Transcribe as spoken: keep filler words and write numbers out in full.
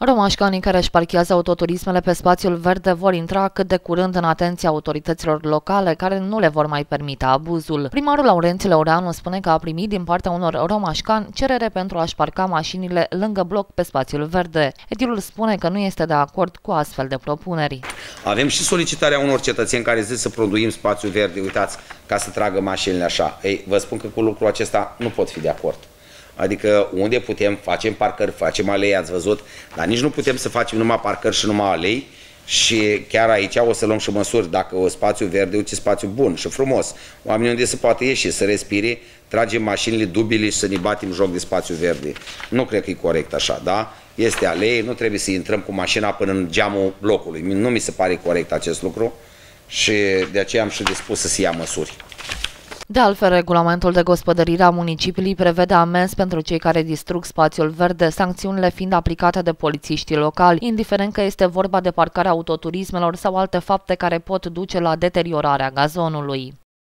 Romașcanii care își parchează autoturismele pe spațiul verde vor intra cât de curând în atenția autorităților locale, care nu le vor mai permite abuzul. Primarul Laurențiu Leureanu spune că a primit din partea unor romașcani cerere pentru a-și parca mașinile lângă bloc pe spațiul verde. Edilul spune că nu este de acord cu astfel de propuneri. Avem și solicitarea unor cetățeni care zic să produim spațiu verde, uitați, ca să tragă mașinile așa. Ei, vă spun că cu lucrul acesta nu pot fi de acord. Adică unde putem, facem parcări, facem alei, ați văzut, dar nici nu putem să facem numai parcări și numai alei și chiar aici o să luăm și măsuri. Dacă o spațiu verde, uite, spațiu bun și frumos, oamenii unde se poate ieși, să respire, tragem mașinile dubile și să ne batem joc de spațiu verde. Nu cred că e corect așa, da? Este alei, nu trebuie să intrăm cu mașina până în geamul blocului. Nu mi se pare corect acest lucru și de aceea am și dispus să se ia măsuri. De altfel, regulamentul de gospodărire a municipiului prevede amenzi pentru cei care distrug spațiul verde, sancțiunile fiind aplicate de polițiștii locali, indiferent că este vorba de parcarea autoturismelor sau alte fapte care pot duce la deteriorarea gazonului.